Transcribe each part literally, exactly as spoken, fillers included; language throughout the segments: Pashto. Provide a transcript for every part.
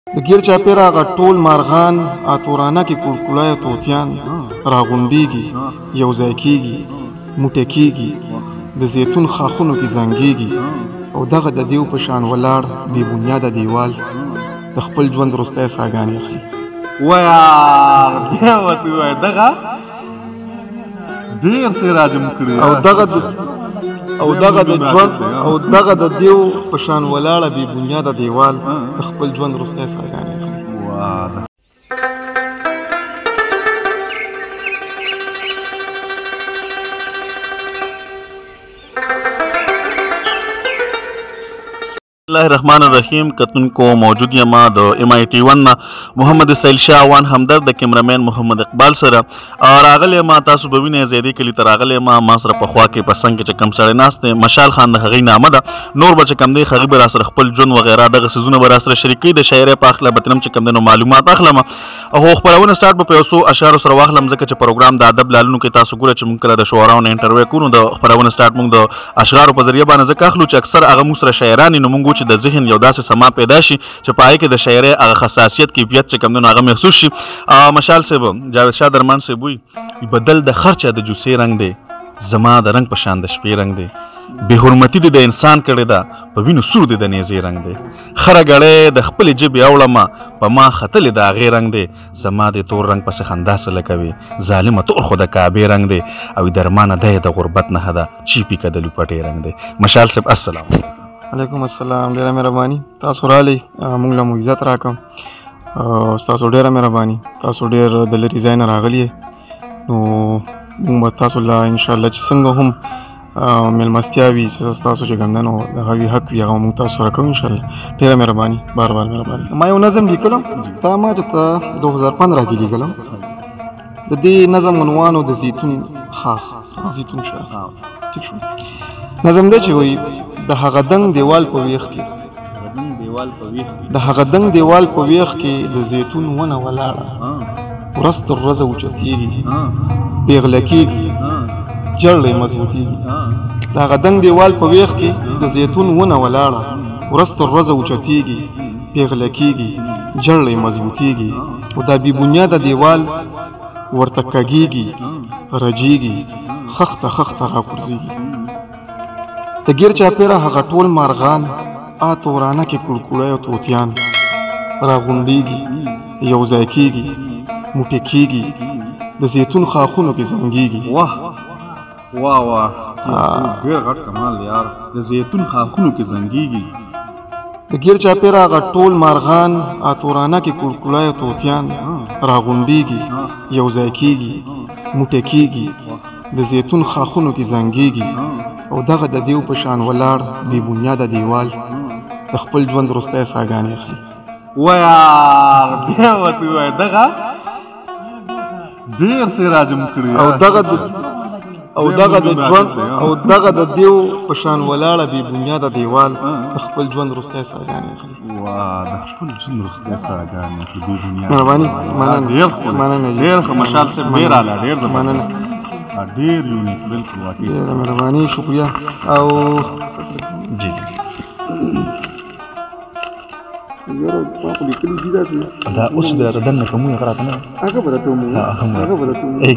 د ګیر چاپېره هغه ټول مارغان اتورانه کې کړکړای طوطیان راغونډېږي یو ځای کېږي موټی کېږي د زیتون خاخونو کې زنګېږي او دغه د دیو په شان ولاړ بې بنیاده دیوال د خپل ژوند وروستی ساګانې اخلي. ویار بیا ورته ووایه دغه ډېر څه راجم کړي او دغه او دغه د ژوند او دغه د دیو په شان ولاړه بې بنیاده دیوال د خپل ژوند وروستی ساګانې اخلي. بسم الله الرحمن الرحیم. کتونکو موجود یم د ایم آی ټي ون نه محمد اسماعیل شاه وان همدرد د کیمرامین محمد اقبال سره راغلی یم. تاسو به وینئ زیدې کلي ته راغلی یم. ما سره په خوا کې په څنګ کې چې کوم سړی ناست دی مشال خان د هغې نامه ده. نور به چې کوم دی هغې به راسره خپل ژوند وغیره دغه څیزونه به راسره شریکوي. د شاعرۍ په هکله به ترې هم چې کوم دی نو معلومات اخلم او خپرونه سټارټ به په یو څو اشعارو سره واخلم ځکه چې پروګرام د ادب لالونو کې تاسو ګوره چې موږ کله د شعراو نه انټرویو کوو نو د خپرونه سټارټ موږ د اشعارو په ذریعه باندې ځکه اخلو چې اکثر هغه موږ سره شاعران نو موږ چې د ذهن یو داسې سما پیدا شي چې په هغې کې د شاعرۍ هغه خصاصیت کیفیت چې کوم دی نو هغه محسوس شي. مشال صاحب جاوید شاه درمان صاحب وایي بدل د هر چا د جوسې رنګ دی زما د رنګ په شان د شپې رنګ دی بې حرمتي دې د انسان کړې ده په وینو سور دې د نیزې رنګ دی خره ګړی د خپلې ژبې اوړمه په ما ختلې د هغې رنګ دی زما د تور رنګ پسې خندا څه لکوي ظالمه تور خو د کعبې رنګ دی او درمانه دی د غربت نښه ده چیپي که د لوپټې رنګ دی. مشال صاحب السلام علیکم السلام. ډېره مهرباني تاسو رالی موږ له مو عزت راکړم. ستاسو ډېره مهرباني. تاسو ډېر د لرې ځای نه راغلي نو موږ به تاسو له انشاءالله چې څنګه هم میلمستیا وي چې ستاسو چې کوم دی نو د هغوی حق وي هغه موږ تاسو سره کوو انشاءالله. ډېره مهرباني بار بار مهرباني. ما یو نظم لیکلم دا ما چې ته دو هزار پندرہ کې لیکلم د دې نظم عنوان و د زیتون خاخ زیتون شاخ. ټیک شو. نظم دی چې وایي د هغه دنګ دیوال په ویښ کې د هغه دنګ دیوال په ویښ کې د زیتون ونه ولاړه ورځ تر ورځه اوچتېږي پیغله کېږي جړۍ مضبوطېږي. د هغه دنګ دیوال په ویښ کې د زیتون ونه ولاړه ورځ تر ورځه اوچتېږي پیغله کېږي جړۍ مضبوطېږي او دا بې بنیاده دیوال ورته کږېږي رجېږي خښته خښته راغورځېږي. د ګیر چاپېره هغه ټول مارغان اتورانه کې کړکړای طوطیان راغونډېږي یو ځای کېږي موټی کېږي د زیتون خاخونو کې زنګېږي. واه واه واه ډېر غټ کمال یار د زیتون خاخونو کې زنګېږي. د ګیر چاپېره هغه ټول مارغان اتورانه کې کړکړای طوطیان راغونډېږي یو ځای کېږي موټی کېږي د زیتون خاخونو کې زنګېږي او دغه د دیو په شان ولاړ بې بنیاده دیوال د خپل ژوند وروستی ساګانې اخلي. ویار بیا ورته ووایه دغه ډېر څه راجم کړي او دغه او دغه د ژوند او دغه د دیو په شان ولاړه بې بنیاده دیوال د خپل ژوند وروستی ساګانې اخلي. واه د خپل ژوند وروستی ساګانې اخلي بې بنیاده. مهرباني مننه مننه ډېر ښه مشال صاحب ډېر اعلی ډېر زبردست ډېر یونیک بلکل واقعي ډېره مهرباني شکریه. او جی جی دا اوس د دننه کومو هغه راته نه هغه به راته ومو هغه به راته ومو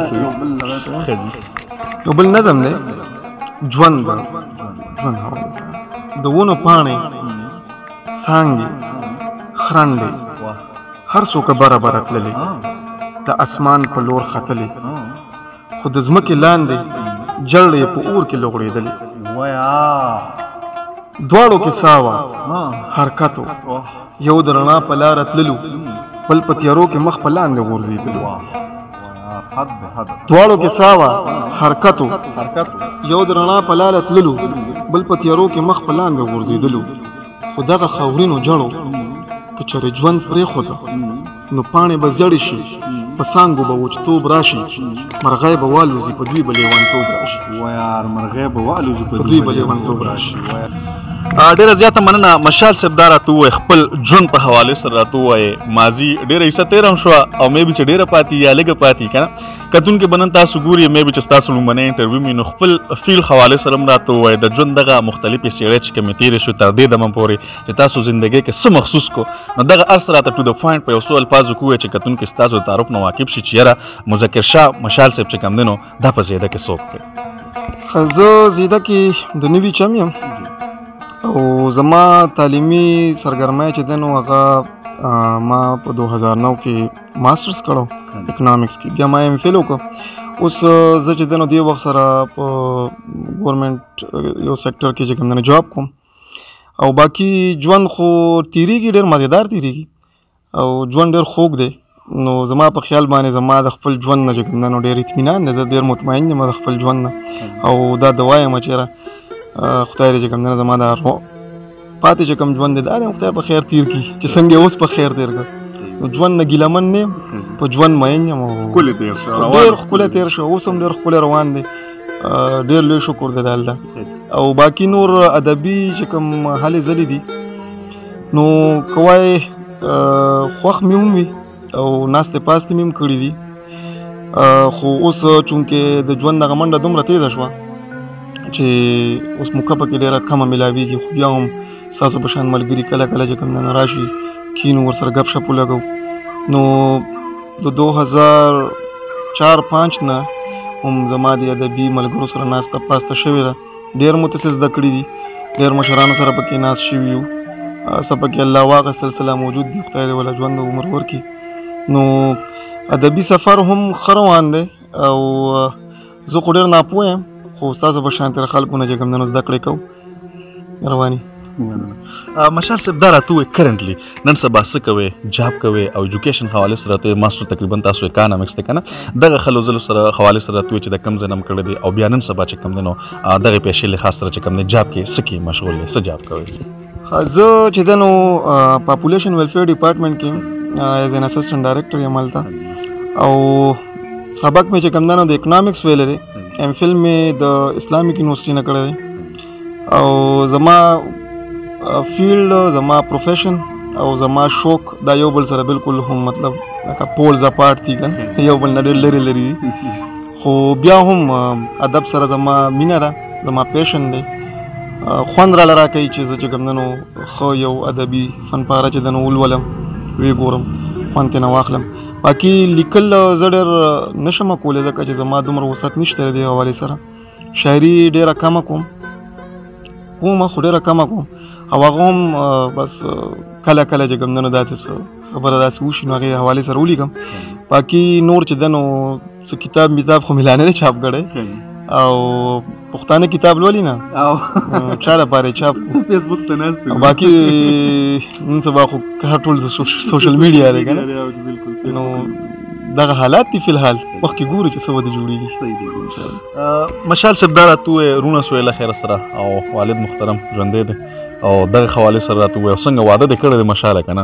یو بل نظم دی ژوند ژوند د ونو پاڼې څانګې خرنډې هر څوکه بره بره تللې د اسمان په لور ختلې خو د ځمکې لاندې جړې په اور کې لغړېدلې دواړو کې ساه وه حرکت و یو د رڼا په لاره تللو بل په تیارو کې مخ په لاندې غورځېدلو. دواړو کې ساه وه حرکت و یو د رڼا په لاره تللو بل په تیارو کې مخ په لاندې غورځېدلو. خو دغه خاورینو جړو که چېرې ژوند پرېښوده نو پاڼې به زړې شي په څانګو به وچتوب راشي مرغۍ به والوځي په دوی به لیونتوب راشي. ویار مرغۍ به والوځي په دوی به لیونتوب راشي. ډیره زیاته مننه مشال صاحب دا راته ووایه خپل ژوند په حوالې سره راته ووایې ماضي ډېره حصه تېره هم شوه او مې بي چې ډېره پاتې یا لږه پاتې که نه کتونکي به نن تاسو ګوري مې بي چې ستاسو لومړنی انټرویو مې نو خپل فیل حوالې سره هم راته ووایه د ژوند دغه مختلفې څېړۍ چې کومې تېرې شوې تر دې دمه پورې چې تاسو زندګۍ کې څه محسوس کو نو دغه هر څه راته ټو د پوینټ په یو څو الفاظو کې ووایه چې کتونکي ستاسو د تعارف نه واقف شي چې یاره مذکر شاه مشال صاحب چې کوم دی نو دا په زیده کې څوک دی زه زیده کې د نوي چم یم او زما تعلیمي سرګرمۍ چې دی نو هغه ما په دو هزار نو کې ماسټرز کړو اکنامکس کې بیا ما ایم فیل وکړو اوس زه چې دی نو دې وخت سره په ګورمنټ یو سیکټر کې چې کوم دی نو جاب کوم او باقي ژوند خو تېرېږي ډېر مزېدار تېرېږي او ژوند ډېر خوږ دی نو زما په خیال باندې زما د خپل ژوند نه چې کوم دی نو ډېر اطمینان دی زه ډېر مطمئن یم د خپل ژوند نه او دا دعا یم چېرې خدای دې چې کوم دی نو زما دا پاتې چې کوم ژوند دی دا دی خدای په خیر تېر کړي چې څنګه اوس په خیر تېر کړه نو ژوند نه ګیلمن نه یم په ژوند مین یم او ډېر ښکلی تېر شو اوس هم ډېر ښکلی روان دی ډېر لوی شکر دی د الله او باقي نور ادبي چې کوم هلې ځلې دي نو که وایې خوښ مې هم وي او ناستې پاستې مې هم کړي دي خو اوس چونکې د ژوند دغه منډه دومره تېزه شوه چې اوس موقع پکې ډېره کمه میلاویږي خو بیا هم ستاسو په شان ملګري کله کله چې کوم دی نو راشي کینو ورسره ګپ شپ ولګو نو د دو هزار چار پانچ نه هم زما د ادبي ملګرو سره ناسته پاسته شوې ده ډېر مو څه زده کړي دي ډېر مشرانو سره پکې ناست شوي یو څه پکې الله واخیستل سلا موجود دي خدای دې وله ژوند عمر ورکړي نو ادبي سفر هم ښه روان دی او زه خو ډېر ناپوه یم خو ستاسو په شان تېره خلکو نه چې کوم دی نو زده کړې کوو رواني مشال صاحب دا راته ووایه کرنټلی نن سبا څه کوئ جاب کوئ او ایجوکیشن حوالې سره راته ماسټر تقریبا تاسو اکانومکس دی که نه دغه خلو ځلو سره حوالې سره راته ووایه چې د کوم ځای نه م کړی دی او بیا نن سبا چې کوم دی نو دغې پیسې لحاظ سره چې کوم دی جاب کې څه کې مشغول دی څه جاب کوئ زه چې دی نو پاپولیشن ویلفیر ډپارټمنټ کې ایز این اسسټنټ ډایرکټر یم هلته او سبق مې چې کوم دی نو د اکنامکس ویلی دی ایم فل مې د اسلامیک یونیورسټي نه کړی دی او زما فیلډ زما پروفیشن او زما شوق دا یو بل سره بالکل هم مطلب لکه پولز اپارټ دي که یو بل نه ډېر لرې لرې دي خو بیا هم ادب سره زما مینه ده زما پیشن دی خوند راله راکوي چې زه چې کوم دی نو ښه یو ادبي فنپاره چې دی نو ولولم ویې ګورم خوند ترېنه واخلم باقي لیکل زه ډېر نه شم کولی ځکه چې زما دومره وسعت نشته دی دې حوالې سره شاعري ډېره کمه کوم کومه خو ډېره کمه کوم او هغه هم بس کله کله چې کوم دی نو داسې څه خبره داسې وشي نو هغې حوالې سره ولیکم باقي نور چې دی نو څه کتاب میتاب خو مې لا نه دی چاپ کړی او پښتانه کتاب لولي نه چا لپاره چاپ فیسبوک ته ناست یم باقي نن سبا خو هر ټول سوشل میډیا دی که نه نو دغه حالات دي فلحال مخکې ګورو چې څه به دې جوړېږي مشال صاحب دا راته ووایه رونه سویله خیر سره او والد محترم ژوندی دی او دغه حوالې سره راته ووایه څنګه واده دې کړی دی مشاله که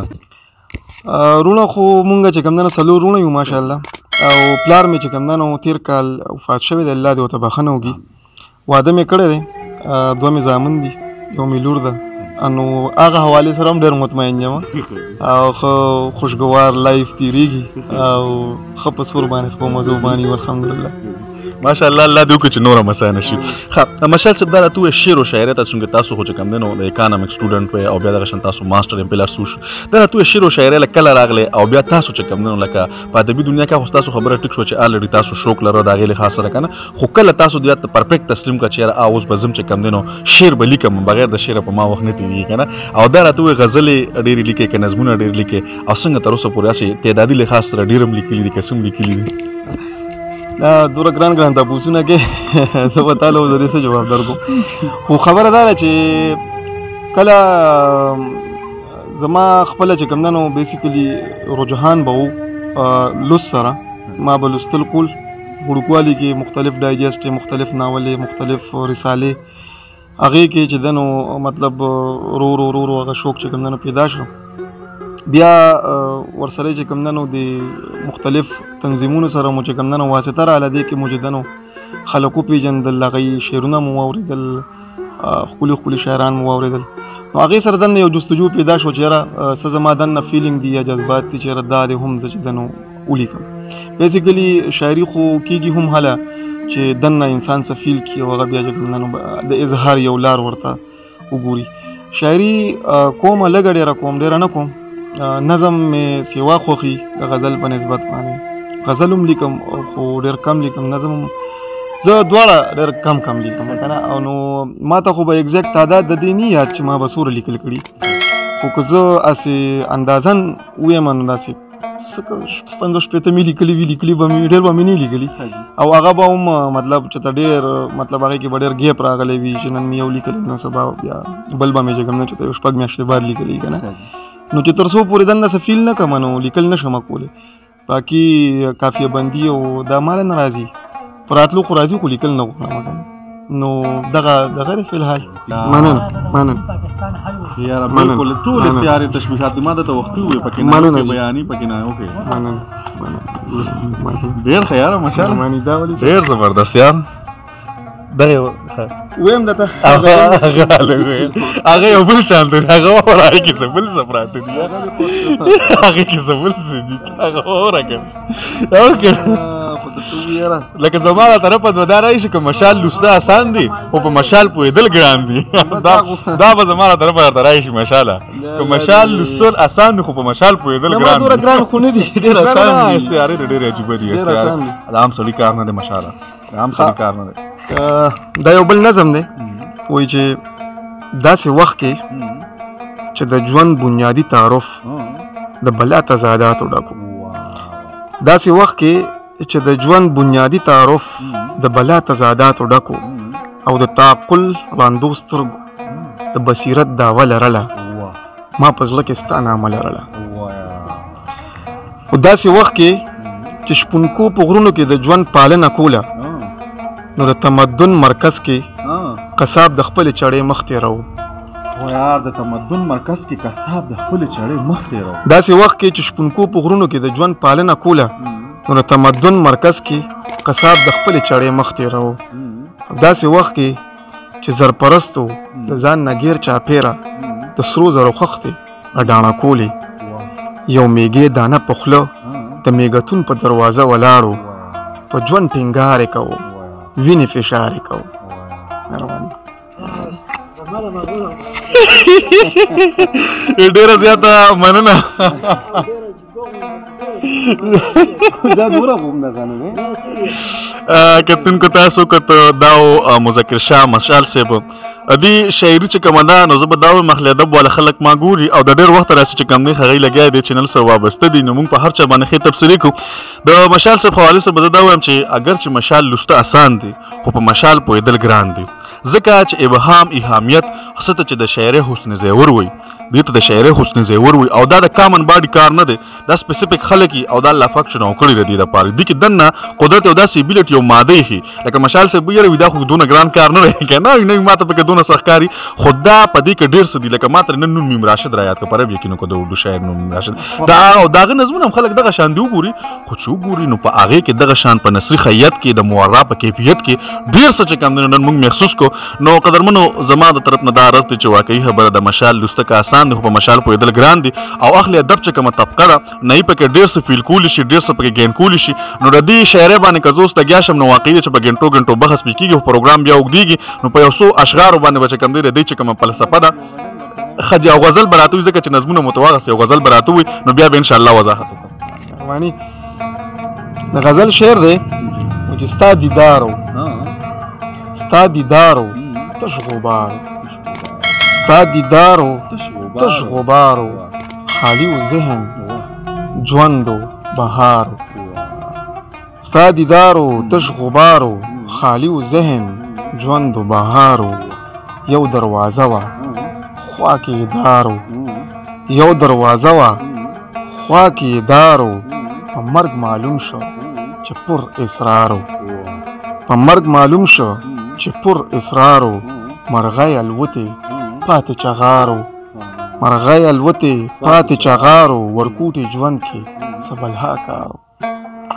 نه رونه خو مونږ چې کوم دی نو څلور رونه یو ماشاءالله او پلار مې چې کوم دی نو تېر کال وفات شوی دی الله دې ورته بخښنه وکړي واده مې کړی دی دوه مې زامن دي یو مې لور ده نو هغه حوالې سره هم ډېر مطمئن یم او ښه خوشګوار لایف تېرېږي او ښه په سور باندې ښه په مزو باندې الحمدلله ماشاءالله الله دې وکړي چې نور هم اسانه شي ښه مشال صاحب دا راته ووایه شعر و شاعرۍ ته څنګه تاسو خو چې کوم دی نو د اکانومکس سټوډنټ وئ او بیا دغه شان تاسو ماسټر ایم پیلر سو دا راته ووایه شعر و شاعرۍ له کله راغلی او بیا تاسو چې کوم دی نو لکه په ادبي دنیا کې خو ستاسو خبره ټیک شوه چې الرېډي تاسو شوق لره د هغې لحاظ سره که نه خو کله تاسو دې ته پرفیکټ تسلیم کړه چې یاره اوس به ځم چې کوم دی نو شعر به لیکم بغیر د شعره په ما وخت نه تېرېږي که نه او دا راته ووایه غزلې ډېرې لیکې که نظمونه ډېر لیکې او څنګه تر اوسه پورې هسې تعدادي لحاظ سره ډېر هم لیکلي دي که څه هم لیکلي دي دا دومره ګران ګران تپوسونه کې زه به تا له اوس د دې څه جواب درکړم خو خبره دا ده چې کله زما خپله چې کوم دی نو بیسیکلي رجحان به و لوست سره ما به لوستل کول وړوکوالي کې مختلف ډایجسټ مختلف ناولې مختلف رسالې هغې کې چې دی نو مطلب رو رو رو رو هغه شوق چې کوم دی نو پیدا شو بیا ورسره چې کوم دی نو د مختلف تنظیمونو سره مو چې کوم دی نو واسطه راغله دې کې مو چې دی نو خلک وپېژندل هغوی شعرونه مو واورېدل ښکلي ښکلي شاعران مو واورېدل. نو هغې سره دننه یو جستجو پیدا شو چې یاره څه زما دننه فیلینګ دي یا جذبات دي چې یاره دا دی هم زه چې دنه ولیکم. بیسیکلي شاعري خو کېږي هم هله چې دننه انسان څه فیل کړي او هغه بیا چې کوم نه د اظهار یو لار ورته وګوري. شاعري کومه لږه ډېره کوم ډېره نه کوم. نظم مې سیوا خوښي د غزل په نسبت باندې. غزل هم لیکم خو ډېر کم لیکم. نظم هم زه دواړه ډېر کم کم لیکم که نه. او نو ما ته خو به اګزیکټ تعداد د دې نه یاد چې ما به څومره لیکل کړي. خو که زه هسې اندازن ووایم نو داسې څه پنځه شپېته مې لیکلي وي. لیکلي به مې ډېر به مې نه لیکلي او هغه به هم مطلب چې ته ډېر مطلب هغې کې به ډېر ګیپ راغلی وي چې نن مې یو لیکلی نو سبا بیا بل به مې چې کوم نه چې ته یو شپږ میاشتې بعد لیکلی که نه. نو چې تر څو پورې دننه څه فیل نه کړم نو لیکل نه شم کولی. باقي قافیه بندي او دا ماله نه راځي. په راتلو خو راځي خو لیکل نه غواړم. نو دغه دغه فی الحال مننه مننه یاره بالکل ټول اختیاري تشبیهات ما درته وختي وې پکې نه بیانې پکې نه اوکې مننه مننه ډېر ښه یاره ماشاءالله مانی دا ولې ډېر زبردست یار. دغه ویم درته هغه هغه یو بل شان دی. هغه وایي کې څه بل څه پراته دي. هغه کې څه بل څه دي هغه ورکړه اوکې لکه زما له طرفه دا راشي که مشال لوسته اسان دي خو په مشال پوهېدل ګران دي. دا به زما له طرفه درته راشي مشاله که مشال لوستل اسان دي خو په مشال پوهېدل ګران دي. ګران خو نه دي ډېر اسان دي. استعارې د ډېرې عجیبه دي. استعارې د عام سړي کار نه دی. مشاله د عام سړي کار نه دی. دا یو بل نظم دی وایي چې داسې وخت کې چې د ژوند بنیادي تعارف د بلا تضاداتو ډکو. داسې وخت کې چې د ژوند بنیادي تعارف د بلا تضاداتو ډکو او د تعقل ړندو سترګو د بصیرت دعوه لرله ما په زړه کې ستا نامه لرله. او داسې وخت کې چې شپونکو په غرونو کې د ژوند پالنه کوله نو د تمدن مرکز کې قصاب د خپلې چړې مخ تېرو. یار د تمدن مرکز کې قصاب د خپلې چړې مخ تېرو. داسې وخت کې چې شپونکو په غرونو کې د ژوند پالنه کوله نو د تمدن مرکز کې قصاب د خپلې چړې مخ تېرو. داسې وخت کې چې زرپرستو د ځان نه ګیر چاپېره د سرو زرو خښتې اډاڼه کولې. یو میږې دانه په خوله د میږتون په دروازه ولاړو په ژوند ټینګار یې کوو وینې فشار یې کوو. ډېره زیاته مننه. دا دوره کوم دا غانه نه کتونکو تاسو کته دا مذکر شاه مشال صاحب ادي شاعري چې کومه ده نو زه به دا وایم اهل ادب والا خلک ما ګوري او د ډېر وخت راسي چې کوم دی هغوی لګیا دی چینل سره وابسته دي نو موږ په هر چا باندې ښې تبصرې کوو. د مشال صاحب حوالې سره به زه دا وایم چې اگر چې مشال لوسته اسان دی خو په مشال پوهېدل ګران دی. ځکه چې ابهام ایهامیت څه ته چې د شاعرۍ حسن زیور وایي دې ته د شاعرۍ حسن زیور وایي او دا د کامن باډي کار نه دی. دا سپیسیفیک خلک او دا الله پاک چناو کړي د دې دپاره دي کې دننه قدرت او داسې ابیلیټي او ماده یې لکه مشال صاحب یاره وي دا خو دونه ګران کار نه دی که نه وي نه وي ما ته پکې دونه سخت کاري خو دا په دې کې ډېر څه دي. لکه ما ته نن نون میم راشد را یاد کړه په عرب یقینو که د اردو شاعر نون میم راشد دا او د هغه نظمونه هم خلک دغه شان دي وګوري خو چې وګوري نو په هغې کې دغه شان په نثري خیت کې د مورا په کیفیت کې ډېر څه چې کوم دی نن موږ محسوس کړو. نو قدرمنو زما د طرف نه دا عرض دی چې واقعي خبره د مشال لوسته که اسان دی خو په مشال پوهېدل ګران دي او اهل ادب چې کومه طبقه ده نه یې پکې ډېر څه فیل کولی شي ډېر څه پکې ګین کولی شي. نو د دې شاعرۍ باندې که زه اوس لګیا شم نو واقعي دی چې په ګنټو ګنټو بحث پې کېږي خو پروګرام بیا اوږدېږي نو په یو څو اشعارو باندې به چې کوم دی د دې چې کومه فلسفه ده ښه او غزل به راته وي ځکه چې نظمونه متواغس یو غزل به راته وي نو بیا به انشاءالله وضاحت وکړم. د غزل شعر دی چې ستا دیدار و ستا دیدار و تش غبار ستا دیدار و تش غبار و خالی و ذهن ژوند و بهار ستا دیدار و تش غبار و خالی و ذهن ژوند و بهار یو دروازه وه خوا کې دار و یو دروازه وه خوا کې دار و په مرګ معلوم شو چې پر اصرار و په مرګ معلوم شو چې پر اصرار و مرغۍ الوتې پاتې چغار و مرغۍ الوتې پاتې چغار و ورکوټې ژوند کې څه بلها کار و.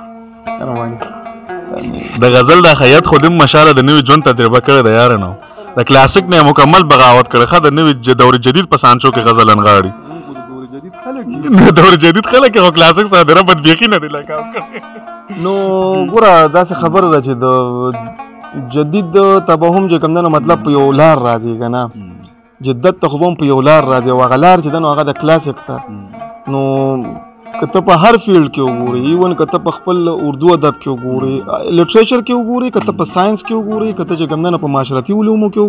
د غزل دا خیاط خو دې مشاله د نوي ژوند تجربه کړې ده یاره نو د کلاسیک نه مکمل بغاوت کړی ښه د نوي دور جدید په سانچو کې غزل انغاړي دور جدید خلک خو کلاسیک سره د ربط بیخي نه دی لا کار کړی. نو ګوره داسې خبره ده چې د جدید ته به هم چې کوم دی نو مطلب په یو لار راځي که نه جدت ته خو به هم په یو لار راځي او هغه لار چې ده نو هغه د کلاسیک ته نو که ته په هر فیلډ کې وګورې ایون که ته په خپل اردو ادب کې وګورې لټریچر کې وګورې که ته په ساینس کې وګورې که ته چې کوم دی نو په معاشرتي علومو کې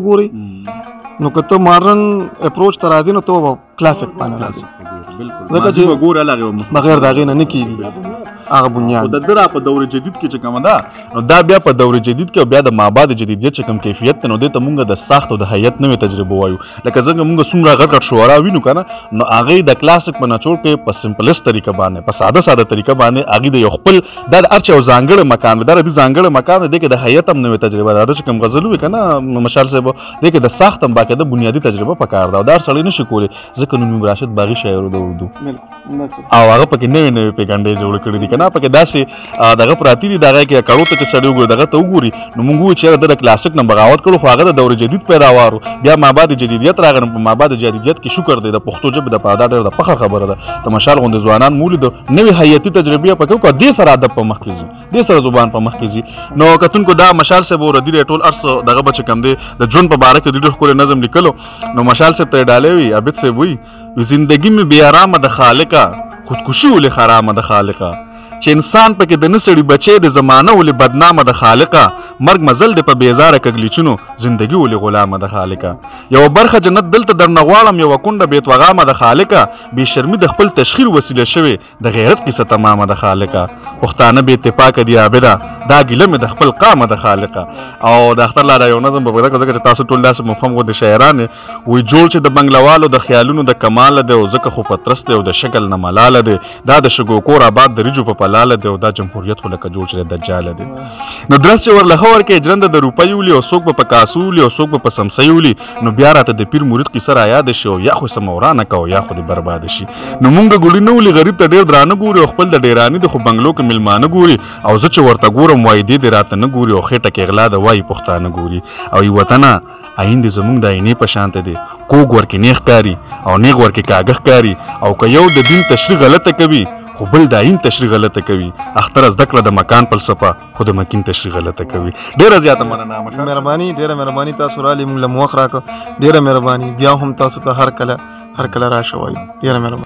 وګورې نو که ته ماډرن اپروچ ته راځې نو ته به کلاسیک باندې راځي ځکه چې بغیر د هغې نه نه کېږي هغه بنیاد د ده را په دور جدید کې چې کومه ده نو دا بیا په دور جدید کې او بیا د مابعد جدیدیت چې کوم کیفیت دی نو دې ته مونږ د ساخت او د هیئت نوې تجربه وایو لکه څنګه مونږ څومره غټ غټ شعرا وینو که نه نو هغې د کلاسیک په نچوړ کې په سمپلسټ طریقه باندې په ساده ساده طریقه باندې هغې د یو خپل دا د هر چا یو ځانګړی مکان دی دا د دې ځانګړی مکان دی دې کې د هیئت هم نوې تجربه ده چې کوم غزل وي که نه مشال صاحب دې کې د ساخت هم باقاعده بنیادي تجربه پکار ده او دا هر سړی نشي کولی ځکه نو نیم راشد باغي شاعر د اردو او هغه پکې نوې نوې پیغنډې جوړې کړي دي که نه پکې داسې دغه پراتی دي دغه کې کړو ته چې سړی وګوري دغه ته وګوري نو موږ وایو چې د کلاسیک نه بغاوت کړو خو هغه د دور جدید پیداوار بیا مابعد جدیدیت راغی په مابعد جدیدیت کې شکر دی د پښتو ژبې د پاره ډېر د فخر خبره ده د مشال غوندې ځوانان مولید نوې حیاتي تجربې پکې وکړو دې سره ادب په مخ کې ځي دې سره زبان په مخ کې ځي نو کتونکو دا مشال صاحب ردي ټول ارس دغه بچ کم دی د ژوند په باره کې ډېر ښکلی نظم لیکلو نو مشال صاحب ته ډالې وي عابد صاحب وي زندگی میں بے آرامه د خالقه خودکشي ولې حرامه د خالقه چې انسان پکې د نه سړي بچی د زمانه ولې بدنامه د خالقه مرګ مزل دی په بېزاره کږلیچونو زندګي ولې غلامه د خالقه یوه برخه جنت دلته درنه غواړم یوه کونډه بېتوغامه د خالقه بې شرمي د خپل تشخیر وسیله شوې د غیرت کیسه تمامه د خالقه پښتانه بې اتفاقه دي عابده دا ګیله مې د خپل قامه د خالقه او د اختر لا دا یو نظم په ځکه چې تاسو ټول داسې مفهم غوندې شاعران وایي جوړ چې د بنګلوالو د خیالونو د کماله دی او ځکه خو پترس دی او د شکل نه ملاله دی دا د شګو کور آباد د ریجو په پلاله دی او دا جمهوریت خو لکه جوړ چې دجاله دی نو درس چې ورله ښه ورکړې ژرنده د روپۍ ولي او څوک به په کاسو ولي او څوک به په سمسۍ ولي نو بیا راته د پیر مرید کیسه رایاده شي او یا خو څه مورانه کوو یا خو دې برباده شي نو مونږ ګوړي نه ولي غریب ته ډېر درانه ګوري او خپل د ډیراني د خو بنګلو کې میلمانه ګوري او زه چې ورته ګورم وایي دې دې راته نه ګوري او خېټه کې غلا ده وایي پښتانه ګوري او ای وطنه آئین دې زمونږ د آینې په شانته دی کوږ ورکې نیغ ښکاري او نیغ ورکې کاږه ښکاري او که یو د دین تشریح غلطه کوي خو بل د آئین تشریح غلطه کوي اختر زده کړه د مکان فلسفه خو د مکین تشریح غلطه کوي ډېره زیاته مننه مهرباني ډېره مهرباني تاسو رالې موږ له موخ راکړه ډېره مهرباني بیا هم تاسو ته هر کله هر کله راشه وایو ډېره مهرباني